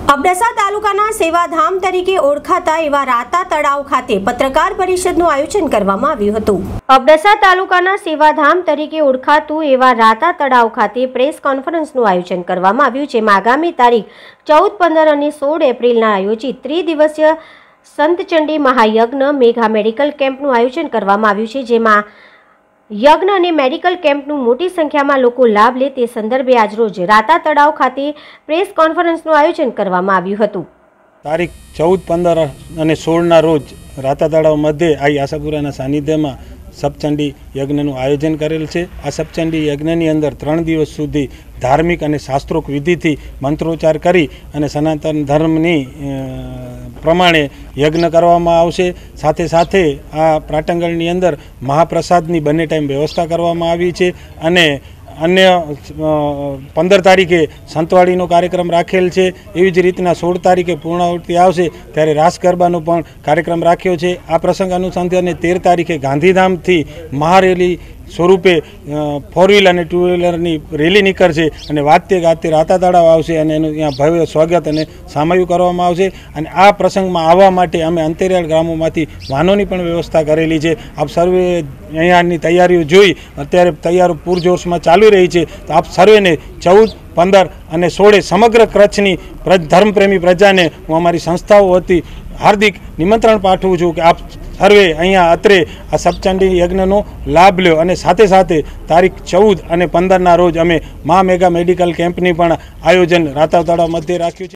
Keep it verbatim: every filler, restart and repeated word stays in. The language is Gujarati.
અબડાસા તાલુકાના સેવાધામ તરીકે ઓળખાતા એવા રાતા તળાવ ખાતે પત્રકાર પરિષદનું આયોજન કરવામાં આવ્યું હતું। અબડાસા તાલુકાના સેવાધામ તરીકે ઓળખાતું એવા રાતા તળાવ ખાતે પ્રેસ કોન્ફરન્સનું આયોજન કરવામાં આવ્યું, જેમાં આગામી તારીખ ચૌદ પંદર અને સોળ એપ્રિલના આયોજિત ત્રિદિવસીય સંતચંડી મહાયજ્ઞ મેગા મેડિકલ કેમ્પનું આયોજન કરવામાં આવ્યું છે, જેમાં યજ્ઞ અને મેડિકલ કેમ્પનું મોટી સંખ્યામાં લોકો લાભ લે તે સંદર્ભે આજરોજ રાતા તળાવ ખાતે પ્રેસ કોન્ફરન્સનું આયોજન કરવામાં આવ્યું હતું। તારીખ ચૌદ પંદર અને સોળના રોજ રાતા તળાવ મધ્યે આ આશાપુરાના સાનિધ્યમાં સપ્તચંડી યજ્ઞનું આયોજન કરેલ છે। આ સપ્તચંડી યજ્ઞની અંદર ત્રણ દિવસ સુધી ધાર્મિક અને શાસ્ત્રોક વિધિથી મંત્રોચ્ચાર કરી અને સનાતન ધર્મની પ્રમાણે યજ્ઞ કરવામાં આવશે। સાથે સાથે આ પ્રાટંગણની અંદર મહાપ્રસાદની બંને ટાઈમ વ્યવસ્થા કરવામાં આવી છે અને અન્ય પંદર તારીખે સંતવાડીનો કાર્યક્રમ રાખેલ છે। એવી જ રીતના સોળ તારીખે પૂર્ણાહુતિ આવશે ત્યારે રાસ ગરબાનો પણ કાર્યક્રમ રાખ્યો છે। આ પ્રસંગ અનુસંધાને તેર તારીખે ગાંધીધામથી મહારેલી સ્વરૂપે ફોર વ્હીલ અને ટુ વ્હીલરની રેલી નીકળશે અને વાતે ગાતે રાતા તળાવ આવશે અને એનું ત્યાં ભવ્ય સ્વાગત અને સામયું કરવામાં આવશે। અને આ પ્રસંગમાં આવવા માટે અમે અંતરિયાળ ગામોમાંથી વાહનોની પણ વ્યવસ્થા કરેલી છે। આપ સર્વે અહીંયાની તૈયારીઓ જોઈ અત્યારે તૈયારો પૂરજોશમાં ચાલુ રહી છે, તો આપ સર્વેને ચૌદ પંદર અને સોળે સમગ્ર કચ્છની ધર્મપ્રેમી પ્રજાને હું અમારી સંસ્થાઓ વતી હાર્દિક નિમંત્રણ પાઠવું છું કે આપ સર્વે અહીંયા અત્રે આ સપ્તચંડી યજ્ઞનો લાભ લ્યો। અને સાથે સાથે તારીખ ચૌદ અને પંદરના રોજ અમે મહા મેગા મેડિકલ કેમ્પની પણ આયોજન રાતા તળાવ મધ્યે રાખ્યું છે।